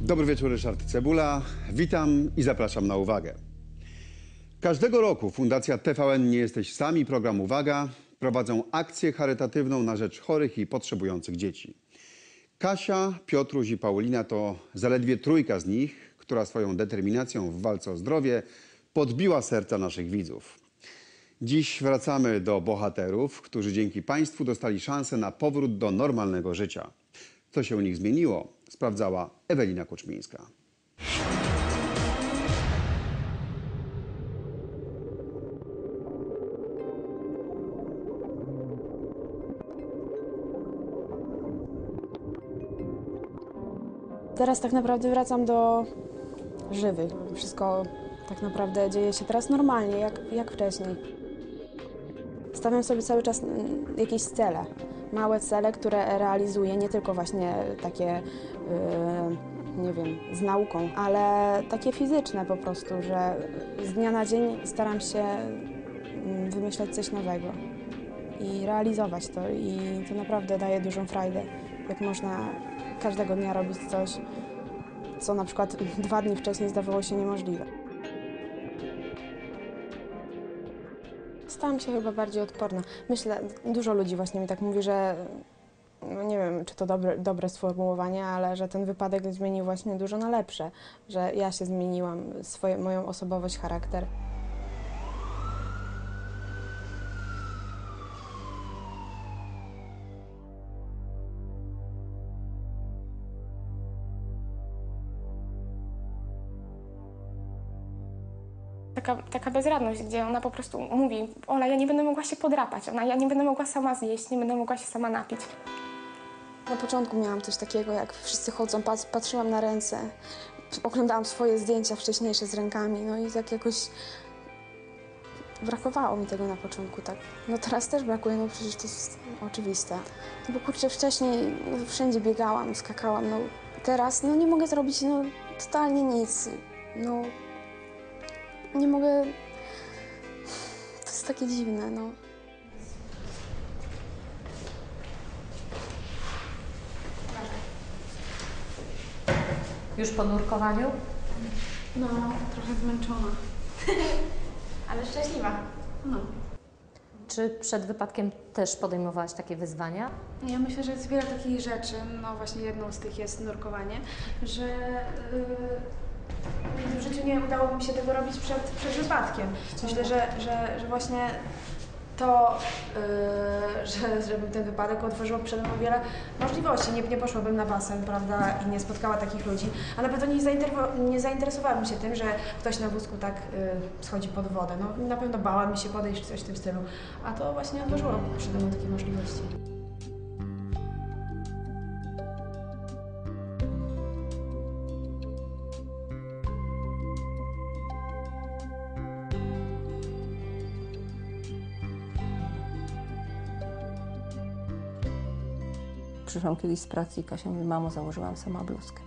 Dobry wieczór, Ryszard Cebula. Witam i zapraszam na uwagę. Każdego roku Fundacja TVN Nie Jesteś Sam i program Uwaga prowadzą akcję charytatywną na rzecz chorych i potrzebujących dzieci. Kasia, Piotruś i Paulina to zaledwie trójka z nich, która swoją determinacją w walce o zdrowie podbiła serca naszych widzów. Dziś wracamy do bohaterów, którzy dzięki państwu dostali szansę na powrót do normalnego życia. Co się u nich zmieniło, sprawdzała Ewelina Kuczmińska. Teraz tak naprawdę wracam do żywych. Wszystko tak naprawdę dzieje się teraz normalnie, jak wcześniej. Stawiam sobie cały czas jakieś cele. Małe cele, które realizuję, nie tylko właśnie takie, nie wiem, z nauką, ale takie fizyczne po prostu, że z dnia na dzień staram się wymyślać coś nowego i realizować to. I to naprawdę daje dużą frajdę, jak można każdego dnia robić coś, co na przykład 2 dni wcześniej zdawało się niemożliwe. Stałam się chyba bardziej odporna. Myślę, dużo ludzi właśnie mi tak mówi, że no nie wiem, czy to dobre sformułowanie, ale że ten wypadek zmienił właśnie dużo na lepsze, że ja się zmieniłam, moją osobowość, charakter. Taka bezradność, gdzie ona po prostu mówi: Ola, ja nie będę mogła się podrapać, ja nie będę mogła sama zjeść, nie będę mogła się sama napić. Na początku miałam coś takiego, jak wszyscy chodzą, patrzyłam na ręce, oglądałam swoje zdjęcia wcześniejsze z rękami, no i tak jakoś brakowało mi tego na początku, tak. No teraz też brakuje, no przecież to jest oczywiste. No bo kurczę, wcześniej no, wszędzie biegałam, skakałam, no teraz no nie mogę zrobić no totalnie nic, no nie mogę, to jest takie dziwne, no. Już po nurkowaniu? No, trochę zmęczona. Ale szczęśliwa. No. Czy przed wypadkiem też podejmowałaś takie wyzwania? Ja myślę, że jest wiele takich rzeczy, no właśnie jedną z tych jest nurkowanie, że w życiu nie udało mi się tego robić przed wypadkiem. Myślę, że właśnie to, żeby ten wypadek otworzyło przede mną wiele możliwości. Nie poszłabym na basen, prawda, i nie spotkała takich ludzi, a na pewno nie zainteresowałabym się tym, że ktoś na wózku tak schodzi pod wodę. No, na pewno bałabym się podejść coś w tym stylu, a to właśnie otworzyło przede mną takie możliwości. Przyszłam kiedyś z pracy i Kasia mówi: mamo, założyłam sama bluzkę.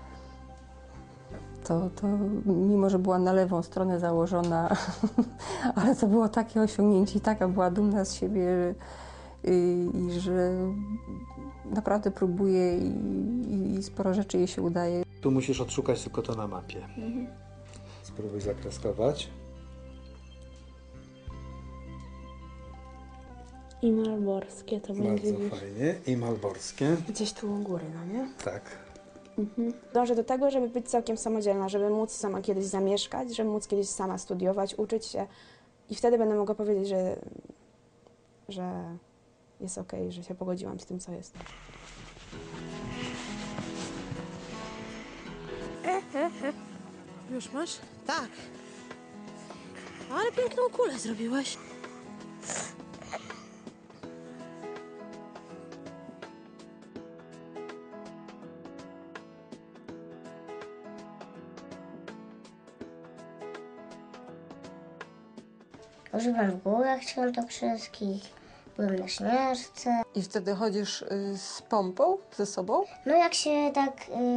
To mimo, że była na lewą stronę założona, ale to było takie osiągnięcie i taka była dumna z siebie, i że naprawdę próbuje i sporo rzeczy jej się udaje. Tu musisz odszukać tylko to na mapie. Spróbuj zakreskować. I malborskie to będzie. Bardzo fajnie. I malborskie. Gdzieś tu u góry, no nie? Tak. Dążę do tego, żeby być całkiem samodzielna, żeby móc sama kiedyś zamieszkać, żeby móc kiedyś sama studiować, uczyć się i wtedy będę mogła powiedzieć, że jest okej, że się pogodziłam z tym, co jest. Już masz? Tak. Ale piękną kulę zrobiłeś. Żyłem w górach świętokrzyskich, byłem na Śnieżce. I wtedy chodzisz z pompą ze sobą? No jak się tak,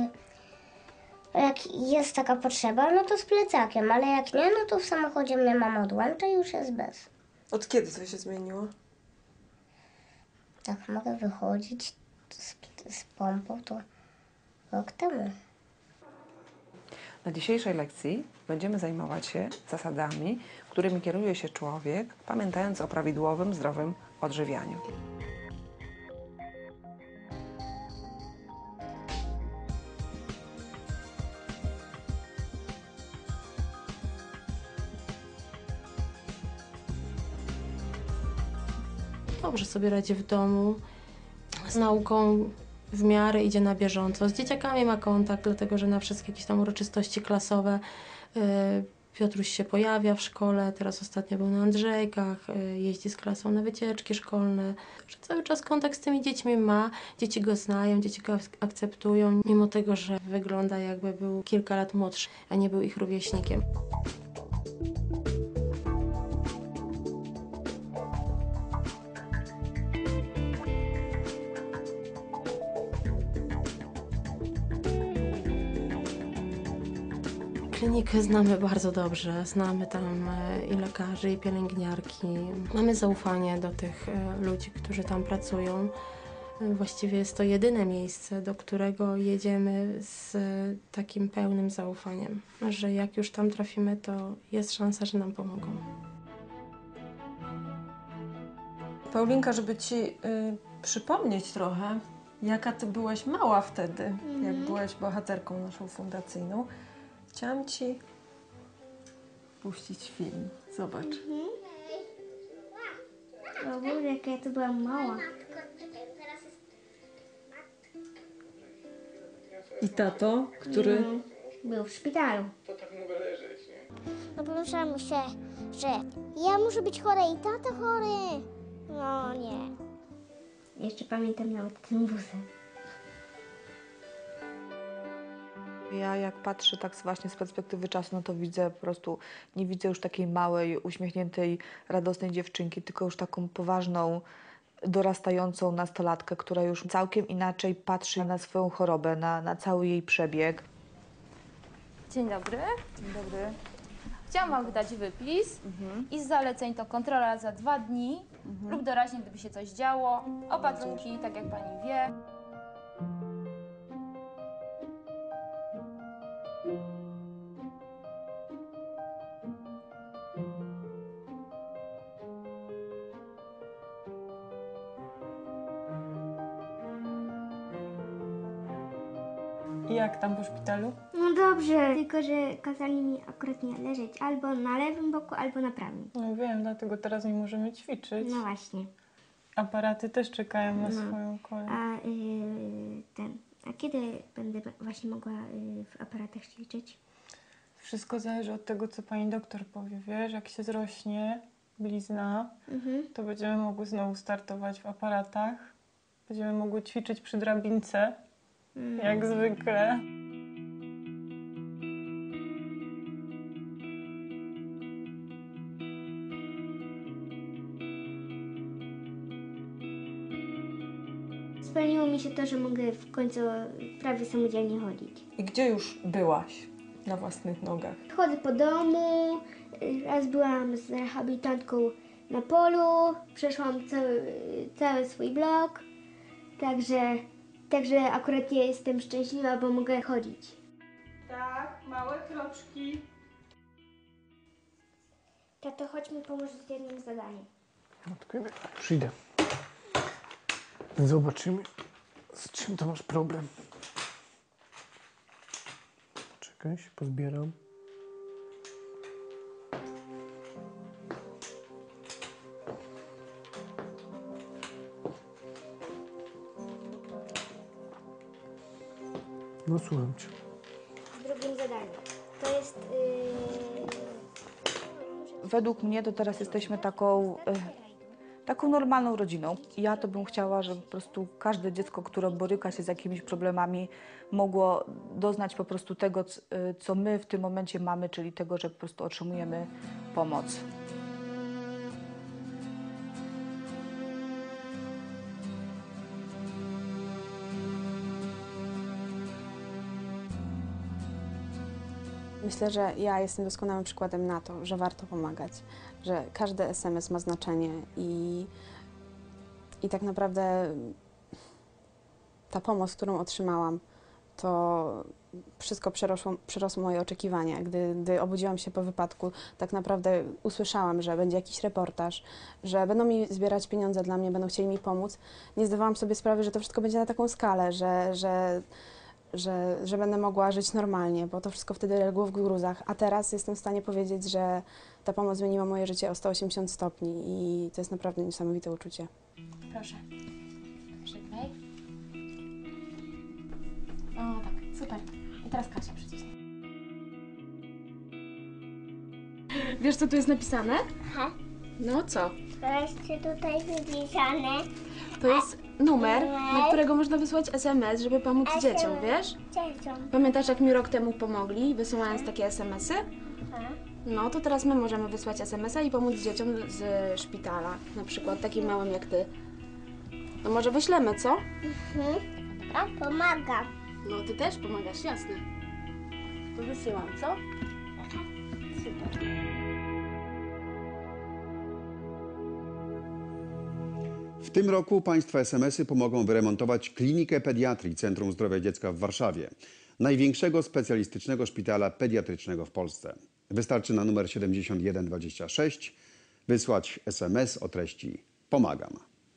jak jest taka potrzeba, no to z plecakiem, ale jak nie, no to w samochodzie mnie mama odłącza i już jest bez. Od kiedy to się zmieniło? Tak mogę wychodzić z pompą, to rok temu. Na dzisiejszej lekcji będziemy zajmować się zasadami, którymi kieruje się człowiek, pamiętając o prawidłowym, zdrowym odżywianiu. Dobrze sobie radzi w domu, z nauką w miarę idzie na bieżąco. Z dzieciakami ma kontakt, dlatego że na wszystkie jakieś tam uroczystości klasowe Piotruś się pojawia w szkole, teraz ostatnio był na Andrzejkach, jeździ z klasą na wycieczki szkolne. Że cały czas kontakt z tymi dziećmi ma, dzieci go znają, dzieci go akceptują, mimo tego, że wygląda jakby był kilka lat młodszy, a nie był ich rówieśnikiem. Klinikę znamy bardzo dobrze, znamy tam i lekarzy, i pielęgniarki. Mamy zaufanie do tych ludzi, którzy tam pracują. Właściwie jest to jedyne miejsce, do którego jedziemy z takim pełnym zaufaniem, że jak już tam trafimy, to jest szansa, że nam pomogą. Paulinka, żeby Ci przypomnieć trochę, jaka Ty byłaś mała wtedy, jak byłaś bohaterką naszą fundacyjną, chciałam Ci puścić film. Zobacz. O Boże, jaka ja to byłam mała. I tato, który... Był w szpitalu. No pomyślałam się, że ja muszę być chora i tata chory. No nie. Jeszcze pamiętam nawet ten wózek. Ja jak patrzę tak właśnie z perspektywy czasu, no to widzę po prostu, nie widzę już takiej małej, uśmiechniętej, radosnej dziewczynki, tylko już taką poważną, dorastającą nastolatkę, która już całkiem inaczej patrzy na swoją chorobę, na cały jej przebieg. Dzień dobry. Dzień dobry. Chciałam Wam wydać wypis i z zaleceń to kontrola za 2 dni lub doraźnie, gdyby się coś działo. Opatrunki, tak jak Pani wie. I jak tam po szpitalu? No dobrze, tylko że kazali mi akurat nie leżeć albo na lewym boku, albo na prawym. No wiem, dlatego teraz nie możemy ćwiczyć. No właśnie. Aparaty też czekają na swoją kolej. A kiedy będę właśnie mogła w aparatach ćwiczyć? Wszystko zależy od tego, co pani doktor powie. Wiesz, jak się zrośnie blizna, to będziemy mogły znowu startować w aparatach. Będziemy mogły ćwiczyć przy drabince, jak zwykle. Spełniło mi się to, że mogę w końcu prawie samodzielnie chodzić. I gdzie już byłaś na własnych nogach? Chodzę po domu, raz byłam z rehabilitantką na polu, przeszłam cały swój blok, także akurat ja jestem szczęśliwa, bo mogę chodzić. Tak, małe kroczki. Tato, chodź mi pomóż z jednym zadaniem. Przyjdę. Zobaczymy, z czym to masz problem. Czekaj, się pozbieram. No słucham cię. Z drugim zadaniem. To jest... Według mnie to teraz jesteśmy taką normalną rodziną. Ja to bym chciała, żeby po prostu każde dziecko, które boryka się z jakimiś problemami, mogło doznać po prostu tego, co my w tym momencie mamy, czyli tego, że po prostu otrzymujemy pomoc. Myślę, że ja jestem doskonałym przykładem na to, że warto pomagać, że każdy SMS ma znaczenie i tak naprawdę ta pomoc, którą otrzymałam, to wszystko przerosło moje oczekiwania. Gdy obudziłam się po wypadku, tak naprawdę usłyszałam, że będzie jakiś reportaż, że będą mi zbierać pieniądze dla mnie, będą chcieli mi pomóc. Nie zdawałam sobie sprawy, że to wszystko będzie na taką skalę, że będę mogła żyć normalnie, bo to wszystko wtedy legło w gruzach. A teraz jestem w stanie powiedzieć, że ta pomoc zmieniła moje życie o 180 stopni i to jest naprawdę niesamowite uczucie. Proszę. Szybciej. O, tak, super. I teraz Kasia przyciśnie. Wiesz, co tu jest napisane? Aha. No co? Wreszcie tutaj wypisane. To jest numer, na którego można wysłać SMS, żeby pomóc dzieciom, wiesz? Dzieciom. Pamiętasz, jak mi rok temu pomogli, wysyłając takie SMS-y? Aha. No, to teraz my możemy wysłać SMS-a i pomóc dzieciom z szpitala, na przykład takim małym jak ty. No może wyślemy, co? Dobra. Pomaga. No, ty też pomagasz, jasne. To wysyłam, co? Super. W tym roku państwa SMS-y pomogą wyremontować klinikę pediatrii Centrum Zdrowia Dziecka w Warszawie, największego specjalistycznego szpitala pediatrycznego w Polsce. Wystarczy na numer 7126 wysłać SMS o treści „Pomagam”.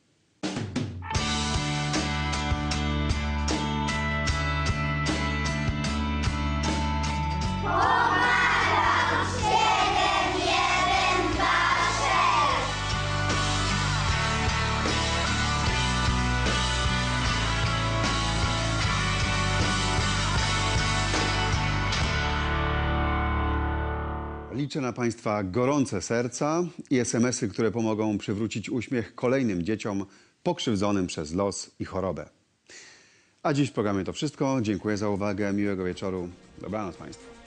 Liczę na państwa gorące serca i SMS-y, które pomogą przywrócić uśmiech kolejnym dzieciom pokrzywdzonym przez los i chorobę. A dziś w programie to wszystko. Dziękuję za uwagę. Miłego wieczoru. Dobranoc państwu.